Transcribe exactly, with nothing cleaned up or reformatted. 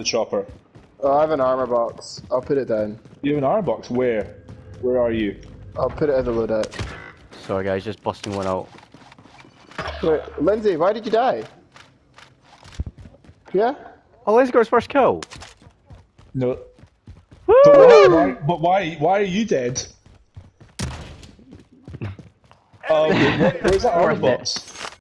chopper. Oh, I have an armor box. I'll put it down. You have an armor box? Where? Where are you? I'll put it in the loadout. Sorry guys, just busting one out. Wait, Lindsay, why did you die? Yeah? Oh, Lindsay got his first kill. No. Woo! But why, why, but why, why are you dead? Oh, okay. Where, where's that armor Worth it. box?